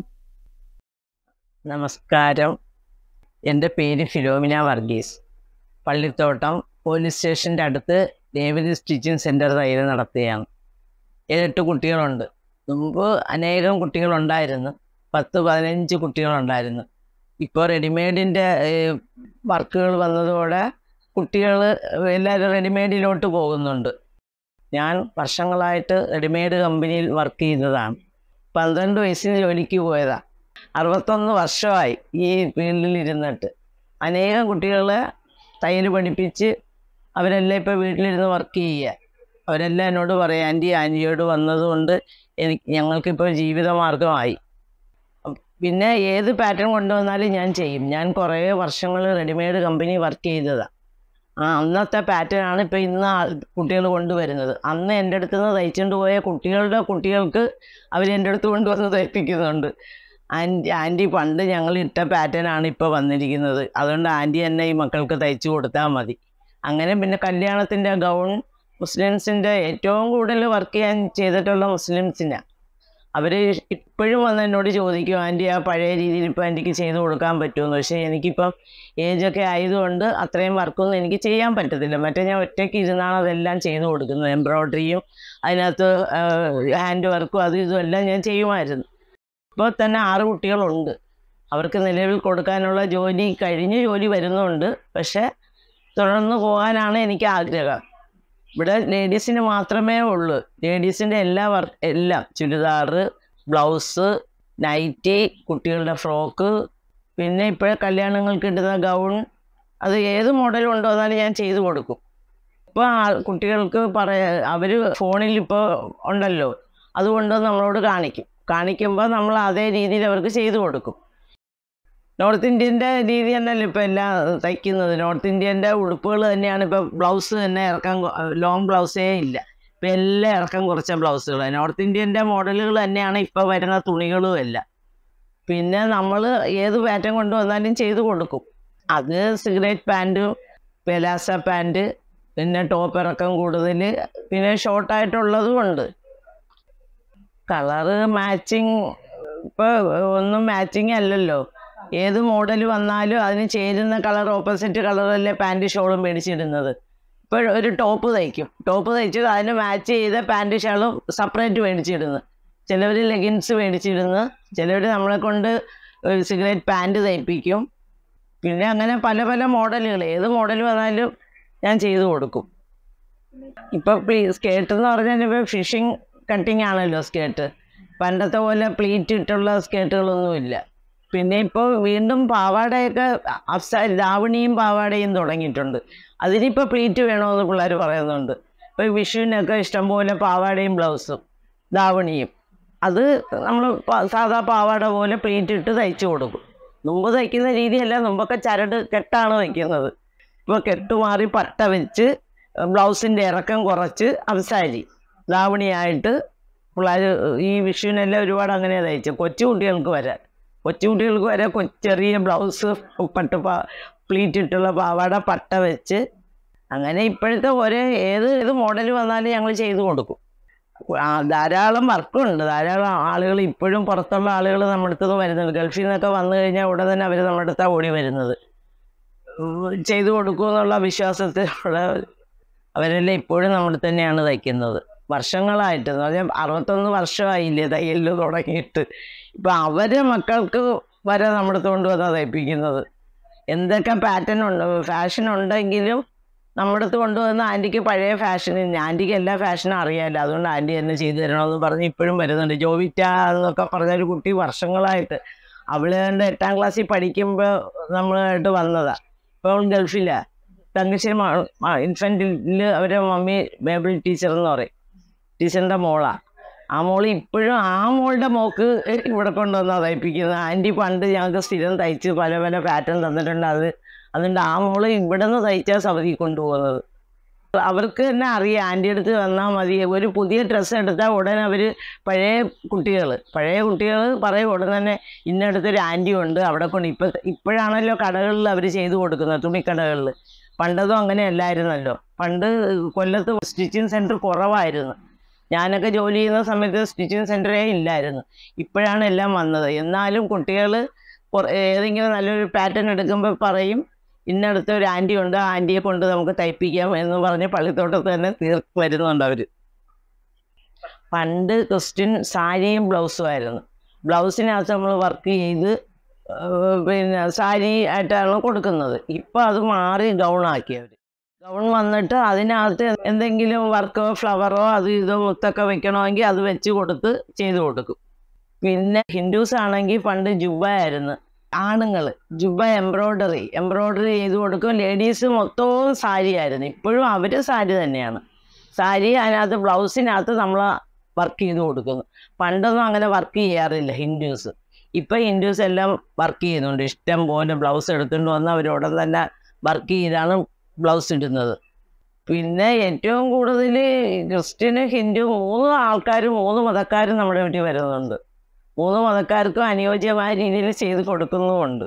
നമസ്കാരം, എൻ്റെ പേര് ഫിലോമിന വർഗീസ്. പള്ളിത്തോട്ടം പോലീസ് സ്റ്റേഷൻ്റെ അടുത്ത് ദേവതി സ്റ്റിച്ചിങ് സെൻറ്റർ തയ്യൽ നടത്തുകയാണ്. ഏഴെട്ട് കുട്ടികളുണ്ട്. മുമ്പ് അനേകം കുട്ടികളുണ്ടായിരുന്നു, പത്ത് പതിനഞ്ച് കുട്ടികളുണ്ടായിരുന്നു. ഇപ്പോൾ റെഡിമെയ്ഡിൻ്റെ വർക്കുകൾ വന്നതോടെ കുട്ടികൾ എല്ലാവരും റെഡിമെയ്ഡിലോട്ട് പോകുന്നുണ്ട്. ഞാൻ വർഷങ്ങളായിട്ട് റെഡിമെയ്ഡ് കമ്പനിയിൽ വർക്ക് ചെയ്തതാണ്. പന്ത്രണ്ട് വയസ്സിന് ജോലിക്ക് പോയതാണ്. അറുപത്തൊന്ന് വർഷമായി ഈ ഫീൽഡിൽ ഇരുന്നിട്ട്. അനേകം കുട്ടികളെ തയ്യൽ പഠിപ്പിച്ച് അവരെല്ലാം ഇപ്പോൾ വീട്ടിലിരുന്ന് വർക്ക് ചെയ്യുക. അവരെല്ലാം എന്നോട് പറയും, ആൻറ്റി ആൻറ്റിയോട് വന്നതുകൊണ്ട് എനിക്ക് ഞങ്ങൾക്കിപ്പോൾ ജീവിതമാർഗമായി. പിന്നെ ഏത് പാറ്റേൺ കൊണ്ടുവന്നാലും ഞാൻ ചെയ്യും. ഞാൻ കുറേ വർഷങ്ങൾ റെഡിമെയ്ഡ് കമ്പനി വർക്ക് ചെയ്തതാണ്. ആ അന്നത്തെ പാറ്റേൺ ആണ് ഇപ്പോൾ ഇന്ന് കുട്ടികൾ കൊണ്ടുവരുന്നത്. അന്ന് എൻ്റെ അടുത്ത് നിന്ന് തയ്ച്ചുകൊണ്ട് പോയ കുട്ടികളുടെ കുട്ടികൾക്ക് അവർ എൻ്റെ അടുത്ത് കൊണ്ടുവന്ന് തയ്പ്പിക്കുന്നുണ്ട്. ആൻറ്റി ആൻറ്റി പണ്ട് ഞങ്ങൾ ഇട്ട പാറ്റേൺ ആണ് ഇപ്പോൾ വന്നിരിക്കുന്നത്, അതുകൊണ്ട് ആൻറ്റി തന്നെ ഈ മക്കൾക്ക് തയ്ച്ചു കൊടുത്താൽ മതി. അങ്ങനെ പിന്നെ കല്യാണത്തിൻ്റെ ഗൗൺ മുസ്ലിംസിൻ്റെ ഏറ്റവും കൂടുതൽ വർക്ക് ചെയ്യാൻ ചെയ്തിട്ടുള്ള മുസ്ലിംസിനാണ്. അവർ ഇപ്പോഴും വന്ന് എന്നോട് ചോദിക്കും, ആൻറ്റി ആ പഴയ രീതിയിൽ ഇപ്പോൾ ആൻറ്റിക്ക് ചെയ്ത് കൊടുക്കാൻ പറ്റുമെന്ന്. പക്ഷേ എനിക്കിപ്പം ഏജൊക്കെ ആയതുകൊണ്ട് അത്രയും വർക്കൊന്നും എനിക്ക് ചെയ്യാൻ പറ്റത്തില്ല. മറ്റേ ഞാൻ ഒറ്റയ്ക്ക് ഇരുന്നാണ് അതെല്ലാം ചെയ്ത് കൊടുക്കുന്നത്. എംബ്രോയ്ഡറിയും അതിനകത്ത് ഹാൻഡ് വർക്കും അതും ഇതും എല്ലാം ഞാൻ ചെയ്യുമായിരുന്നു. ഇപ്പോൾ തന്നെ ആറ് കുട്ടികളുണ്ട്. അവർക്ക് നിലവിൽ കൊടുക്കാനുള്ള ജോലി കഴിഞ്ഞ് ജോലി വരുന്നുണ്ട്. പക്ഷേ തുടർന്ന് പോകാനാണ് എനിക്ക് ആഗ്രഹം. ഇവിടെ ലേഡീസിന് മാത്രമേ ഉള്ളൂ. ലേഡീസിൻ്റെ എല്ലാ വർക്ക് എല്ലാം ചുരിദാറ്, ബ്ലൗസ്, നൈറ്റി, കുട്ടികളുടെ ഫ്രോക്ക്, പിന്നെ ഇപ്പോഴേ കല്യാണങ്ങൾക്ക് ഇടുന്ന ഗൗൺ, അത് ഏത് മോഡലും ഉണ്ടോ എന്നാലും ഞാൻ ചെയ്തു കൊടുക്കും. ഇപ്പോൾ കുട്ടികൾക്ക് പറയാ അവർ ഫോണിൽ ഇപ്പോൾ ഉണ്ടല്ലോ, അതുകൊണ്ട് നമ്മളോട് കാണിക്കും. കാണിക്കുമ്പോൾ നമ്മൾ അതേ രീതിയിൽ അവർക്ക് ചെയ്തു കൊടുക്കും. നോർത്ത് ഇന്ത്യൻ്റെ രീതി തന്നെയല്ലോ ഇപ്പോൾ എല്ലാം തയ്ക്കുന്നത്. നോർത്ത് ഇന്ത്യൻ്റെ ഉടുപ്പുകൾ തന്നെയാണ് ഇപ്പോൾ. ബ്ലൗസ് തന്നെ ഇറക്കാൻ ലോങ് ബ്ലൗസേ ഇല്ല, ഇപ്പം എല്ലാം ഇറക്കം കുറച്ച ബ്ലൗസുകൾ. നോർത്ത് ഇന്ത്യൻ്റെ മോഡലുകൾ തന്നെയാണ് ഇപ്പോൾ വരുന്ന തുണികളും എല്ലാം. പിന്നെ നമ്മൾ ഏത് പാറ്റേൺ കൊണ്ടുവന്നാലും ചെയ്തു കൊടുക്കും. അത് സിഗരറ്റ് പാൻറ്റും പെലാസ പാൻറ്റ്, പിന്നെ ടോപ്പ് ഇറക്കം കൂടുതൽ, പിന്നെ ഷോർട്ടായിട്ടുള്ളതും ഉണ്ട്. കളറ് മാച്ചിങ് ഇപ്പോൾ ഒന്നും മാച്ചിങ് അല്ലല്ലോ. ഏത് മോഡൽ വന്നാലും അതിന് ചേരുന്ന കളർ, ഓപ്പോസിറ്റ് കളറല്ലേ പാൻറ്റ് ഷോളും മേടിച്ചിടുന്നത്. ഇപ്പോൾ ഒരു ടോപ്പ് തയ്ക്കും, ടോപ്പ് തയ്ച്ച് അതിന് മാച്ച് ചെയ്ത പാൻറ്റ് ഷാളും സെപ്പറേറ്റ് മേടിച്ചിടുന്നു. ചിലവർ ലെഗിൻസ് മേടിച്ചിടുന്നു, ചിലവർ നമ്മളെ കൊണ്ട് സിഗരറ്റ് പാൻറ്റ് തയ്പ്പിക്കും. പിന്നെ അങ്ങനെ പല പല മോഡലുകൾ, ഏത് മോഡൽ വന്നാലും ഞാൻ ചെയ്തു കൊടുക്കും. ഇപ്പോൾ സ്കേർട്ട് എന്ന് പറഞ്ഞാൽ ഇപ്പോൾ ഫിഷിങ് കട്ടിങ് ആണല്ലോ സ്കേർട്ട്. പണ്ടത്തെ പോലെ പ്ലീറ്റ് ഇട്ടുള്ള സ്കേർട്ടുകളൊന്നുമില്ല. പിന്നെ ഇപ്പോൾ വീണ്ടും പാവാടയൊക്കെ അഫ്സ ധാവണിയും പാവാടയും തുടങ്ങിയിട്ടുണ്ട്. അതിനിപ്പോൾ പ്ലീറ്റ് വേണമെന്ന് പിള്ളേർ പറയുന്നുണ്ട്. ഇപ്പോൾ വിഷുവിനൊക്കെ ഇഷ്ടംപോലെ പാവാടയും ബ്ലൗസും ധാവണിയും, അത് നമ്മൾ സാധാ പാവാട പോലെ പ്ലീറ്റ് ഇട്ട് തയ്ച്ചു കൊടുക്കും. മുമ്പ് തയ്ക്കുന്ന രീതിയല്ല, മുമ്പൊക്കെ ചരട് കെട്ടാണ് തയ്ക്കുന്നത്. ഇപ്പോൾ കെട്ട് മാറി പട്ട വെച്ച് ബ്ലൗസിൻ്റെ ഇറക്കം കുറച്ച് അവസാരി ധാവണിയായിട്ട് പിള്ളേർ ഈ വിഷുവിനെല്ലാം ഒരുപാട് അങ്ങനെ തയ്ച്ചു. കൊച്ചു കുട്ടികൾക്ക് വരെ കൊച്ചു കുട്ടികൾക്ക് വരെ ചെറിയ ബ്ലൗസ് പട്ട് പാ പ്ലീറ്റ് ഇട്ടുള്ള പാവാട പട്ട വെച്ച് അങ്ങനെ ഇപ്പോഴത്തെ ഒരേ ഏത് ഏത് മോഡൽ വന്നാലും ഞങ്ങൾ ചെയ്തു കൊടുക്കും. ധാരാളം വർക്കുണ്ട്, ധാരാളം ആളുകൾ ഇപ്പോഴും പുറത്തുള്ള ആളുകൾ നമ്മുടെ അടുത്ത് വരുന്നുണ്ട്. ഗൾഫിൽ നിന്നൊക്കെ വന്നു കഴിഞ്ഞാൽ ഉടനെ തന്നെ അവർ നമ്മുടെ അടുത്താണ് ഓടി വരുന്നത്. ചെയ്തു കൊടുക്കുമെന്നുള്ള വിശ്വാസത്തിലുള്ള അവരെല്ലാം ഇപ്പോഴും നമ്മുടെ തന്നെയാണ് തയ്ക്കുന്നത്. വർഷങ്ങളായിട്ട് എന്ന് പറഞ്ഞാൽ അറുപത്തൊന്ന് വർഷമായില്ലേ തയ്യൽ തുടങ്ങിയിട്ട്. ഇപ്പം അവരെ മക്കൾക്ക് വരെ നമ്മുടെ അടുത്ത് കൊണ്ടുവന്നാണ് തയ്പ്പിക്കുന്നത്. എന്തൊക്കെ പാറ്റേൺ ഉണ്ട്, ഫാഷൻ ഉണ്ടെങ്കിലും നമ്മുടെ അടുത്ത് കൊണ്ടുവന്ന ആൻറ്റിക്ക് പഴയ ഫാഷന്, ആൻറ്റിക്ക് എല്ലാ ഫാഷനും അറിയാമല്ലോ, അതുകൊണ്ട് ആൻറ്റി തന്നെ ചെയ്തു തരണമെന്ന് പറഞ്ഞ് ഇപ്പോഴും വരുന്നുണ്ട്. ജോവിറ്റ എന്നൊക്കെ പറഞ്ഞൊരു കുട്ടി വർഷങ്ങളായിട്ട്, അവൾ കണ്ട് എട്ടാം ക്ലാസ്സിൽ പഠിക്കുമ്പോൾ നമ്മളായിട്ട് വന്നതാണ്. ഇപ്പോൾ ഗൾഫിലാണ്, തങ്കശ്ശേരി ഇൻഫൻറ്റിൽ അവരെ മമ്മി ബേബിൾ ടീച്ചർ എന്ന് പറയും, ടീച്ചറിൻ്റെ മോളാണ്. ആ മോൾ ഇപ്പോഴും ആ മോളുടെ മോക്ക് ഇവിടെ കൊണ്ടുവന്നാണ് തയ്പ്പിക്കുന്നത്. ആൻറ്റി പണ്ട് ഞങ്ങൾക്ക് സ്ഥിരം തയ്ച്ച് പല പല പാറ്റേൺ തന്നിട്ടുണ്ട്. അത് അതുകൊണ്ട് ആ മോള് ഇവിടെ നിന്ന് തയ്ച്ചാൽ സൗദി കൊണ്ടുപോകുന്നത്. അവർക്ക് തന്നെ അറിയാം, ആൻറ്റി അടുത്ത് വന്നാൽ മതി. ഒരു പുതിയ ഡ്രസ്സ് എടുത്താൽ ഉടനെ അവർ പഴയ കുട്ടികൾ പഴയ കുട്ടികൾ പറയും ഉടനെ തന്നെ ഇന്നടുത്തൊരു ആൻറ്റി ഉണ്ട് അവിടെ കൊണ്ട്. ഇപ്പം ഇപ്പോഴാണല്ലോ കടകളിൽ അവർ ചെയ്തു കൊടുക്കുന്നത്, തുണിക്കടകളിൽ. പണ്ടതും അങ്ങനെ അല്ലായിരുന്നല്ലോ. പണ്ട് കൊല്ലത്ത് സ്റ്റിച്ചിങ് സെൻറ്റർ കുറവായിരുന്നു. ഞാനൊക്കെ ജോലി ചെയ്യുന്ന സമയത്ത് സ്റ്റിച്ചിങ് സെൻറ്ററേ ഇല്ലായിരുന്നു. ഇപ്പോഴാണ് എല്ലാം വന്നത്. എന്നാലും കുട്ടികൾ ഏതെങ്കിലും നല്ലൊരു പാറ്റേൺ എടുക്കുമ്പോൾ പറയും ഇന്നടുത്ത ഒരു ആൻറ്റി ഉണ്ട്, ആ ആൻറ്റിയെ കൊണ്ട് നമുക്ക് തയ്പ്പിക്കാം എന്ന് പറഞ്ഞ് പള്ളിത്തോട്ടത്ത് തന്നെ തീർക്ക് വരുന്നുണ്ട് അവർ. പണ്ട് ക്രിസ്ത്യൻ സാരിയും ബ്ലൗസും ആയിരുന്നു. ബ്ലൗസിനകത്ത് നമ്മൾ വർക്ക് ചെയ്ത് പിന്നെ സാരി ആയിട്ടാണ് കൊടുക്കുന്നത്. ഇപ്പോൾ അത് മാറി ഗൗണാക്കി അവർ. ഗൗൺ വന്നിട്ട് അതിനകത്ത് എന്തെങ്കിലും വർക്കോ ഫ്ലവറോ അത് ഇതോ മുത്തൊക്കെ വെക്കണമെങ്കിൽ അത് വെച്ച് കൊടുത്ത് ചെയ്ത് കൊടുക്കും. പിന്നെ ഹിന്ദുസ് ആണെങ്കിൽ പണ്ട് ജുബ ആയിരുന്നു. ആണുങ്ങൾ ജുബ എംബ്രോയ്ഡറി എംബ്രോയ്ഡറി ചെയ്ത് കൊടുക്കും. ലേഡീസ് മൊത്തവും സാരി ആയിരുന്നു. ഇപ്പോഴും അവർ സാരി തന്നെയാണ്. സാരി അതിനകത്ത് ബ്ലൗസിനകത്ത് നമ്മൾ വർക്ക് ചെയ്ത് കൊടുക്കുന്നു. പണ്ടൊന്നും അങ്ങനെ വർക്ക് ചെയ്യാറില്ല ഹിന്ദുസ്. ഇപ്പം ഹിന്ദുസ് എല്ലാം വർക്ക് ചെയ്യുന്നുണ്ട്. ഇഷ്ടം പോലെ ബ്ലൗസ് എടുത്തുകൊണ്ട് വന്ന് അവരോടെ തന്നെ വർക്ക് ചെയ്താണ് ബ്ലൗസ് ഇടുന്നത്. പിന്നെ ഏറ്റവും കൂടുതൽ ക്രിസ്ത്യന് ഹിന്ദു മൂന്ന് ആൾക്കാരും മൂന്ന് മതക്കാരും നമ്മുടെ വീട്ടിൽ വരുന്നുണ്ട്. മൂന്ന് മതക്കാർക്കും അനുയോജ്യമായ രീതിയിൽ ചെയ്ത് കൊടുക്കുന്നുമുണ്ട്.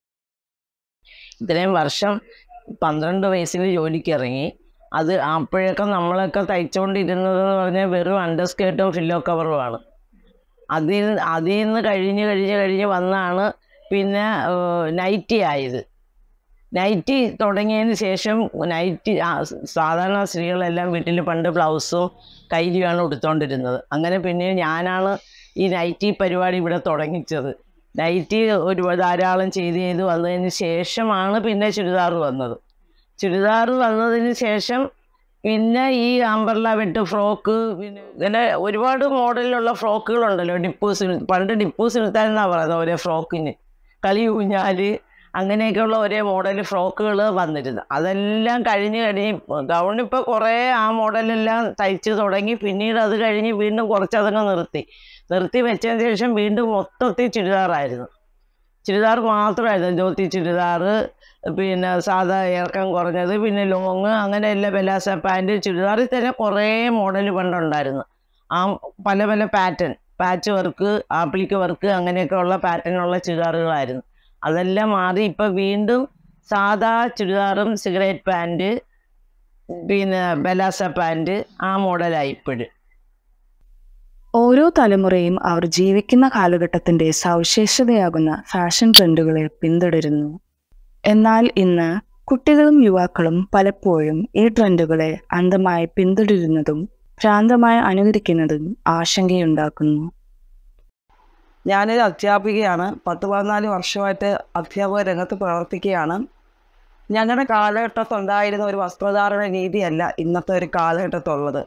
ഇത്രയും വർഷം പന്ത്രണ്ട് വയസ്സിൽ ജോലിക്ക് ഇറങ്ങി. അത് അപ്പോഴൊക്കെ നമ്മളൊക്കെ തയ്ച്ചുകൊണ്ടിരുന്നതെന്ന് പറഞ്ഞാൽ വെറും അണ്ടർ സ്കേർട്ടും ഫില്ലോ കവറുമാണ്. അതിൽ അതിൽ നിന്ന് കഴിഞ്ഞ് കഴിഞ്ഞ് കഴിഞ്ഞ് വന്നാണ് പിന്നെ നൈറ്റി ആയത്. നൈറ്റി തുടങ്ങിയതിന് ശേഷം നൈറ്റി സാധാരണ സ്ത്രീകളെല്ലാം വീട്ടിൽ പണ്ട് ബ്ലൗസും കൈലിയുമാണ് ഉടുത്തോണ്ടിരുന്നത്. അങ്ങനെ പിന്നെ ഞാനാണ് ഈ നൈറ്റി പരിപാടി ഇവിടെ തുടങ്ങിച്ചത്. നൈറ്റി ഒരു ധാരാളം ചെയ്ത് ചെയ്ത് വന്നതിന് ശേഷമാണ് പിന്നെ ചുരിദാർ വന്നത്. ചുരിദാർ വന്നതിന് ശേഷം പിന്നെ ഈ അംബർല വെട്ട് ഫ്രോക്ക്, പിന്നെ ഇങ്ങനെ ഒരുപാട് മോഡലിലുള്ള ഫ്രോക്കുകളുണ്ടല്ലോ. ഡിപ്പൂസ് പണ്ട് ഡിപ്പൂസ് എടുത്താലെന്നാണ് പറയുന്നത് ഒരേ ഫ്രോക്കിന്. കളി ഊഞ്ഞാല് അങ്ങനെയൊക്കെയുള്ള ഒരേ മോഡൽ ഫ്രോക്കുകൾ വന്നിരുന്നു. അതെല്ലാം കഴിഞ്ഞ് കഴിഞ്ഞ് ഗൗണിപ്പോൾ കുറേ ആ മോഡലെല്ലാം തയ്ച്ച് തുടങ്ങി. പിന്നീട് അത് കഴിഞ്ഞ് വീണ്ടും കുറച്ചതൊക്കെ നിർത്തി നിർത്തി വെച്ചതിന് ശേഷം വീണ്ടും മൊത്തത്തിൽ ചുരിദാറായിരുന്നു. ചുരിദാർ മാത്രമായിരുന്നു. ജ്യോതി ചുരിദാർ, പിന്നെ സാധാ ഇറക്കം കുറഞ്ഞത്, പിന്നെ ലോങ്, അങ്ങനെയുള്ള ബെലാസ പാൻറ്റ്. ചുരിദാറിൽ തന്നെ കുറേ മോഡൽ പണ്ടുണ്ടായിരുന്നു. ആ പല പല pattern, patch work, applique work, അങ്ങനെയൊക്കെ ഉള്ള പാറ്റേണുള്ള ചുരിദാറുകളായിരുന്നു. അതെല്ലാം മാറി ഇപ്പം വീണ്ടും സാധാ ചുരിദാറും സിഗരറ്റ് പാൻറ്റ്, പിന്നെ ബെലാസ പാൻറ്റ്, ആ മോഡലായി ഇപ്പോഴും. ഓരോ തലമുറയും അവർ ജീവിക്കുന്ന കാലഘട്ടത്തിൻ്റെ സവിശേഷതയാകുന്ന ഫാഷൻ ട്രെൻഡുകളെ പിന്തുടരുന്നു. എന്നാൽ ഇന്ന് കുട്ടികളും യുവാക്കളും പലപ്പോഴും ഈ ട്രെൻഡുകളെ അന്ധമായി പിന്തുടരുന്നതും ഭ്രാന്തമായി അനുകരിക്കുന്നതും ആശങ്കയുണ്ടാക്കുന്നു. ഞാനൊരു അധ്യാപികയാണ്. പത്ത് പതിനാല് വർഷമായിട്ട് അധ്യാപക രംഗത്ത് പ്രവർത്തിക്കുകയാണ്. ഞങ്ങളുടെ കാലഘട്ടത്തുണ്ടായിരുന്ന ഒരു വസ്ത്രധാരണ രീതിയല്ല ഇന്നത്തെ ഒരു കാലഘട്ടത്തുള്ളത്.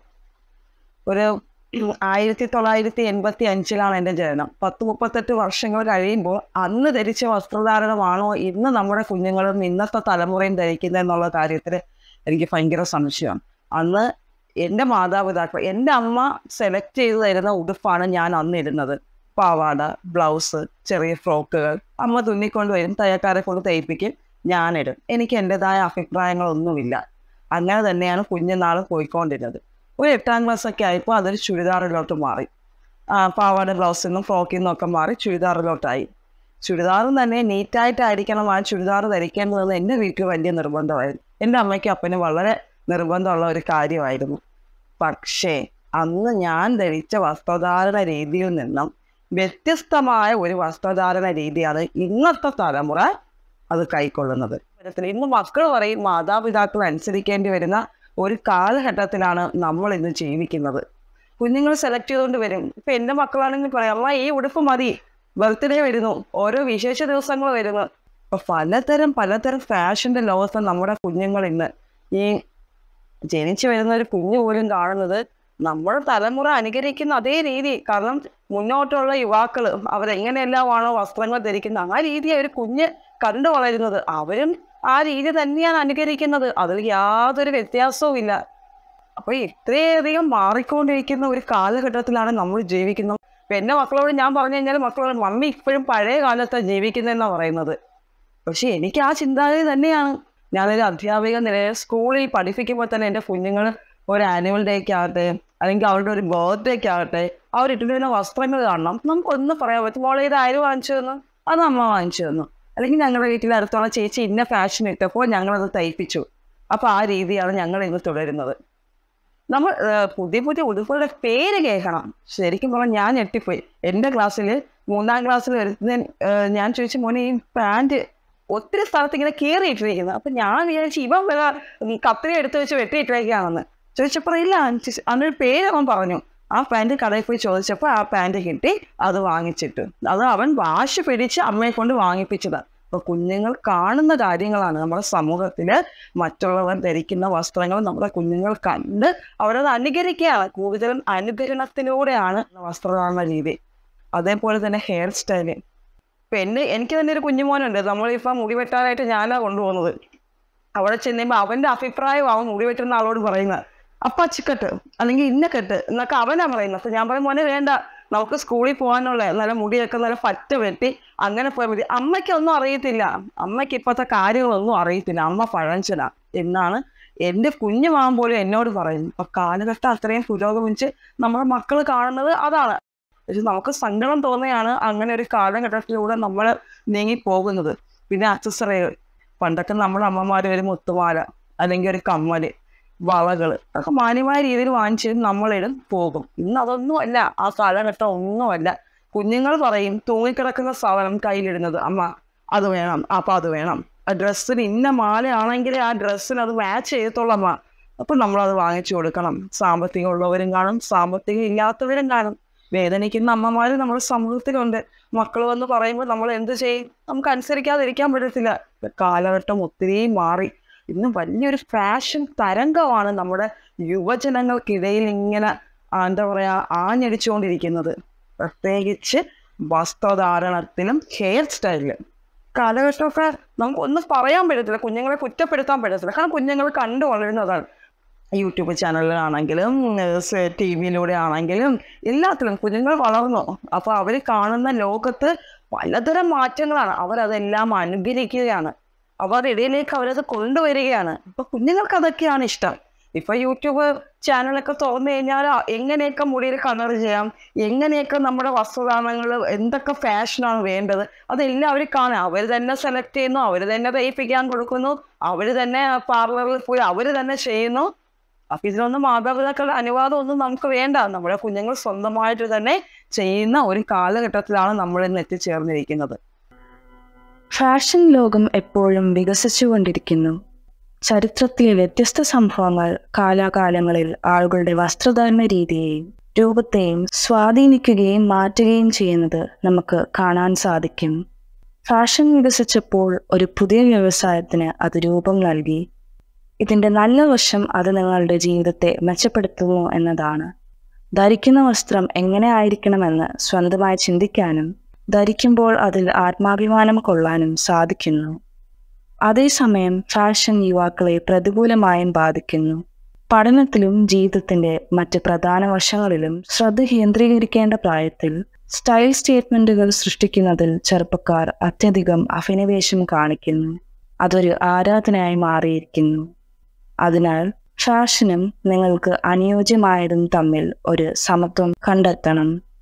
ഒരു ആയിരത്തി തൊള്ളായിരത്തി എൺപത്തി അഞ്ചിലാണ് എൻ്റെ ജനനം. പത്ത് മുപ്പത്തെട്ട് വർഷങ്ങൾ കഴിയുമ്പോൾ അന്ന് ധരിച്ച വസ്ത്രധാരണമാണോ ഇന്ന് നമ്മുടെ കുഞ്ഞുങ്ങളും ഇന്നത്തെ തലമുറയും ധരിക്കുന്നത് എന്നുള്ള കാര്യത്തിൽ എനിക്ക് ഭയങ്കര സംശയമാണ്. അന്ന് എൻ്റെ മാതാപിതാക്കൾ, എൻ്റെ അമ്മ സെലക്ട് ചെയ്ത് തരുന്ന ഉടുപ്പാണ് ഞാൻ അന്ന് ഇടുന്നത്. പാവാട, ബ്ലൗസ്, ചെറിയ ഫ്രോക്കുകൾ അമ്മ തുന്നിക്കൊണ്ട് വരും, തയ്യക്കാരെ കൊണ്ട് തയ്പ്പിക്കും, ഞാനിടും. എനിക്ക് എൻ്റെതായ അഭിപ്രായങ്ങളൊന്നുമില്ല. അങ്ങനെ തന്നെയാണ് കുഞ്ഞുനാൾ പോയിക്കൊണ്ടിരുന്നത്. ഒരു എട്ടാം ക്ലാസ്സൊക്കെ ആയപ്പോൾ അതൊരു ചുരിദാറിലോട്ട് മാറി. പാവാട ബ്ലൗസിൽ നിന്നും ഫ്രോക്കിൽ നിന്നൊക്കെ മാറി ചുരിദാറിലോട്ടായി. ചുരിദാറും തന്നെ നീറ്റായിട്ടായിരിക്കണം ആ ചുരിദാർ ധരിക്കേണ്ടതെന്ന് എൻ്റെ വീട്ടിൽ വലിയ നിർബന്ധമായിരുന്നു. എൻ്റെ അമ്മയ്ക്കും അപ്പനും വളരെ നിർബന്ധമുള്ള ഒരു കാര്യമായിരുന്നു. പക്ഷേ അന്ന് ഞാൻ ധരിച്ച വസ്ത്രധാരണ രീതിയിൽ നിന്നും വ്യത്യസ്തമായ ഒരു വസ്ത്രധാരണ രീതിയാണ് ഇന്നത്തെ തലമുറ അത് കൈക്കൊള്ളുന്നത്. ഇന്ന് മക്കൾ പറയും മാതാപിതാക്കൾ അനുസരിക്കേണ്ടി വരുന്ന ഒരു കാലഘട്ടത്തിലാണ് നമ്മൾ ഇന്ന് ജീവിക്കുന്നത്. കുഞ്ഞുങ്ങൾ സെലക്ട് ചെയ്തുകൊണ്ട് വരും. ഇപ്പം എൻ്റെ മക്കളാണെങ്കിൽ പറയാം, അമ്മ ഈ ഉടുപ്പ് മതി, ബർത്ത്ഡേ വരുന്നു, ഓരോ വിശേഷ ദിവസങ്ങൾ വരുന്നു. അപ്പോൾ പലതരം പലതരം ഫാഷൻ്റെ ലോകത്ത് നമ്മുടെ കുഞ്ഞുങ്ങൾ ഇന്ന് ഈ ജനിച്ചു വരുന്ന ഒരു കുഞ്ഞു പോലും കാണുന്നത് നമ്മുടെ തലമുറ അനുകരിക്കുന്ന അതേ രീതി. കാരണം മുന്നോട്ടുള്ള യുവാക്കൾ അവരെങ്ങനെയെല്ലാമാണോ വസ്ത്രങ്ങൾ ധരിക്കുന്നത് ആ രീതിയാണ് ഒരു കുഞ്ഞ് കണ്ടു വളരുന്നത്. അവരും ആ രീതി തന്നെയാണ് അനുകരിക്കുന്നത്. അതിൽ യാതൊരു വ്യത്യാസവും ഇല്ല. അപ്പോൾ ഇത്രയധികം മാറിക്കൊണ്ടിരിക്കുന്ന ഒരു കാലഘട്ടത്തിലാണ് നമ്മൾ ജീവിക്കുന്നത്. ഇപ്പം എൻ്റെ മക്കളോട് ഞാൻ പറഞ്ഞു കഴിഞ്ഞാൽ മക്കളോട് മമ്മി ഇപ്പോഴും പഴയ കാലത്താണ് ജീവിക്കുന്നതെന്നാണ് പറയുന്നത്. പക്ഷേ എനിക്ക് ആ ചിന്താഗതി തന്നെയാണ്. ഞാനൊരു അധ്യാപിക നിലയിൽ സ്കൂളിൽ പഠിപ്പിക്കുമ്പോൾ തന്നെ എൻ്റെ കുഞ്ഞുങ്ങൾ ഒരു ആനുവൽ ഡേക്കാകട്ടെ അല്ലെങ്കിൽ അവരുടെ ഒരു ബർത്ത്ഡേക്കാകട്ടെ അവരിട്ടിട്ട് വരുന്ന വസ്ത്രങ്ങൾ കാണണം. നമുക്കൊന്നും പറയാൻ പറ്റും, മോളെ ഇത് ആര് വാങ്ങിച്ചു തന്നു, അത് അമ്മ വാങ്ങിച്ചു തന്നു, അല്ലെങ്കിൽ ഞങ്ങളുടെ വീട്ടിൽ അടുത്തുള്ള ചേച്ചി ഇന്ന ഫാഷൻ ഇട്ടപ്പോൾ ഞങ്ങളത് തയ്പ്പിച്ചു. അപ്പോൾ ആ രീതിയാണ് ഞങ്ങൾ ഇന്ന് തുടരുന്നത്. നമ്മൾ പുതിയ പുതിയ ഉടുപ്പുകളുടെ പേര് കേൾക്കണം. ശരിക്കും പറഞ്ഞാൽ ഞാൻ ഞെട്ടിപ്പോയി. എൻ്റെ ക്ലാസ്സിൽ മൂന്നാം ക്ലാസ്സിൽ വരുന്ന ഞാൻ ചോദിച്ചു, മോനെ ഈ പാൻറ്റ് ഒത്തിരി സ്ഥലത്ത് ഇങ്ങനെ കയറിയിട്ടിരിക്കുന്നത്. അപ്പം ഞാൻ വിചാരിച്ചു ഇവൻ വില കത്രി എടുത്ത് വെച്ച് വെട്ടിയിട്ടിരിക്കുകയാണെന്ന്. ചോദിച്ചപ്പോൾ ഇല്ല, അന്നൊരു പേര് അവൻ പറഞ്ഞു. ആ പാൻറ്റ് കടയിൽ പോയി ചോദിച്ചപ്പോൾ ആ പാൻറ്റ് കിട്ടി, അത് വാങ്ങിച്ചിട്ടു. അത് അവൻ വാശി പിടിച്ച് അമ്മയെ കൊണ്ട് വാങ്ങിപ്പിച്ചതാണ്. അപ്പോൾ കുഞ്ഞുങ്ങൾ കാണുന്ന കാര്യങ്ങളാണ് നമ്മുടെ സമൂഹത്തിൽ മറ്റുള്ളവർ ധരിക്കുന്ന വസ്ത്രങ്ങൾ നമ്മുടെ കുഞ്ഞുങ്ങൾ കണ്ട് അവരത് അനുകരിക്കുകയാണ്. കൂടുതലും അനുകരണത്തിലൂടെയാണ് വസ്ത്രധാരണ രീതി. അതേപോലെ തന്നെ ഹെയർ സ്റ്റൈല്. ഇപ്പം എന്നെ എനിക്ക് തന്നെ ഒരു കുഞ്ഞുമോനുണ്ട്. നമ്മളിപ്പോൾ മുടി വെട്ടാനായിട്ട് ഞാനാണ് കൊണ്ടുപോകുന്നത്. അവിടെ ചെന്നുമ്പോൾ അവൻ്റെ അഭിപ്രായം അവൻ മുടി വെട്ടുന്ന ആളോട് പറയുന്നത് അപ്പാച്ചിക്കെട്ട് അല്ലെങ്കിൽ ഇന്ന കെട്ട് എന്നൊക്കെ അവനാണ് പറയുന്നത്. അപ്പോൾ ഞാൻ പറയും, മോനെ വേണ്ട, നമുക്ക് സ്കൂളിൽ പോകാനുള്ള നല്ല മുടിയൊക്കെ നല്ല പറ്റ വെട്ടി അങ്ങനെ പോയാൽ മതി. അമ്മയ്ക്കൊന്നും അറിയത്തില്ല, അമ്മയ്ക്ക് ഇപ്പോഴത്തെ കാര്യങ്ങളൊന്നും അറിയത്തില്ല, അമ്മ പഴഞ്ചനാ എന്നാണ് എൻ്റെ കുഞ്ഞു മാൻ പോലും എന്നോട് പറയുന്നു. അപ്പം കാലഘട്ടം അത്രയും പുരോഗമിച്ച് നമ്മുടെ മക്കൾ കാണുന്നത് അതാണ്. പക്ഷെ നമുക്ക് സങ്കടം തോന്നുകയാണ് അങ്ങനെ ഒരു കാലഘട്ടത്തിലൂടെ നമ്മൾ നീങ്ങി പോകുന്നത്. പിന്നെ അക്സസറികൾ, പണ്ടൊക്കെ നമ്മുടെ അമ്മമാർ ഒരു മുത്തുമാല അല്ലെങ്കിൽ ഒരു കമ്മൽ, വളകൾ അതൊക്കെ മാന്യമായ രീതിയിൽ വാങ്ങിച്ചിട്ട് നമ്മളിടും പോകും. ഇന്ന് അതൊന്നും അല്ല, ആ കാലഘട്ടം ഒന്നുമല്ല. കുഞ്ഞുങ്ങൾ പറയും തൂങ്ങിക്കിടക്കുന്ന സാധനം കയ്യിലിടുന്നത്, അമ്മ അത് വേണം, അപ്പം അത് വേണം, ആ ഡ്രസ്സിന് ഇന്ന മാലയാണെങ്കിൽ ആ ഡ്രസ്സിന് അത് മാച്ച് ചെയ്യത്തുള്ളൂ അമ്മ, അപ്പം നമ്മളത് വാങ്ങിച്ചു കൊടുക്കണം. സാമ്പത്തികം ഉള്ളവരും കാണും, സാമ്പത്തികം ഇല്ലാത്തവരും കാണും. വേദനിക്കുന്ന അമ്മമാർ നമ്മുടെ സമൂഹത്തിലുണ്ട്. മക്കൾ വന്ന് പറയുമ്പോൾ നമ്മൾ എന്ത് ചെയ്യും? നമുക്ക് അനുസരിക്കാതിരിക്കാൻ പറ്റത്തില്ല. കാലഘട്ടം ഒത്തിരി മാറി. ഇന്ന് വലിയൊരു ഫാഷൻ തരംഗമാണ് നമ്മുടെ യുവജനങ്ങൾക്കിടയിൽ ഇങ്ങനെ എന്താ പറയുക ആഞ്ഞടിച്ചുകൊണ്ടിരിക്കുന്നത്. പ്രത്യേകിച്ച് വസ്ത്രധാരണത്തിലും ഹെയർ സ്റ്റൈലിലും കാലഘട്ടമൊക്കെ നമുക്ക് ഒന്നും പറയാൻ പറ്റത്തില്ല, കുഞ്ഞുങ്ങളെ കുറ്റപ്പെടുത്താൻ പറ്റത്തില്ല. കാരണം കുഞ്ഞുങ്ങൾ കണ്ടു വളരുന്നതാണ്. യൂട്യൂബ് ചാനലിലാണെങ്കിലും ടി വിയിലൂടെ ആണെങ്കിലും എല്ലാത്തിലും കുഞ്ഞുങ്ങൾ വളർന്നു. അപ്പോൾ അവർ കാണുന്ന ലോകത്ത് പലതരം മാറ്റങ്ങളാണ്. അവരതെല്ലാം അനുകരിക്കുകയാണ്, അവരുടെ ഇടയിലേക്ക് അവരത് കൊണ്ടുവരികയാണ്. അപ്പോൾ കുഞ്ഞുങ്ങൾക്ക് അതൊക്കെയാണ് ഇഷ്ടം. ഇപ്പോൾ യൂട്യൂബ് ചാനലൊക്കെ തുറന്നു കഴിഞ്ഞാൽ എങ്ങനെയൊക്കെ മുടിയിൽ കളർ ചെയ്യാം, എങ്ങനെയൊക്കെ നമ്മുടെ വസ്ത്രധാരണങ്ങൾ, എന്തൊക്കെ ഫാഷനാണ് വേണ്ടത്, അതെല്ലാം അവർ കാണുക. അവർ തന്നെ സെലക്ട് ചെയ്യുന്നു, അവർ തന്നെ തയ്പ്പിക്കാൻ കൊടുക്കുന്നു, അവർ തന്നെ പാർലറിൽ പോയി അവർ തന്നെ ചെയ്യുന്നു. അപ്പം ഇതിനൊന്നും മാതാപിതാക്കളുടെ അനുവാദം ഒന്നും നമുക്ക് വേണ്ട. നമ്മുടെ കുഞ്ഞുങ്ങൾ സ്വന്തമായിട്ട് തന്നെ ചെയ്യുന്ന ഒരു കാലഘട്ടത്തിലാണ് നമ്മളിന്ന് എത്തിച്ചേർന്നിരിക്കുന്നത്. ഫാഷൻ ലോകം എപ്പോഴും വികസിച്ചുകൊണ്ടിരിക്കുന്നു. ചരിത്രത്തിലെ വ്യത്യസ്ത സംഭവങ്ങൾ കാലാകാലങ്ങളിൽ ആളുകളുടെ വസ്ത്രധാരണ രീതിയെയും രൂപത്തെയും സ്വാധീനിക്കുകയും മാറ്റുകയും ചെയ്യുന്നത് നമുക്ക് കാണാൻ സാധിക്കും. ഫാഷൻ വികസിച്ചപ്പോൾ ഒരു പുതിയ വ്യവസായത്തിന് അത് രൂപം നൽകി. ഇതിൻ്റെ നല്ല വശം അത് നിങ്ങളുടെ ജീവിതത്തെ മെച്ചപ്പെടുത്തുന്നു എന്നതാണ്. ധരിക്കുന്ന വസ്ത്രം എങ്ങനെ ആയിരിക്കണമെന്ന് സ്വന്തമായി ചിന്തിക്കാനും ധരിക്കുമ്പോൾ അതിൽ ആത്മാഭിമാനം കൊള്ളാനും സാധിക്കുന്നു. അതേസമയം ഫാഷൻ യുവാക്കളെ പ്രതികൂലമായും ബാധിക്കുന്നു. പഠനത്തിലും ജീവിതത്തിൻ്റെ മറ്റ് പ്രധാന വശങ്ങളിലും ശ്രദ്ധ കേന്ദ്രീകരിക്കേണ്ട പ്രായത്തിൽ സ്റ്റൈൽ സ്റ്റേറ്റ്മെൻറ്റുകൾ സൃഷ്ടിക്കുന്നതിൽ ചെറുപ്പക്കാർ അത്യധികം അഭിനിവേശം കാണിക്കുന്നു. അതൊരു ആരാധനയായി മാറിയിരിക്കുന്നു. അതിനാൽ ഫാഷനും നിങ്ങൾക്ക് അനുയോജ്യമായതും തമ്മിൽ ഒരു സമത്വം കണ്ടെത്തണം.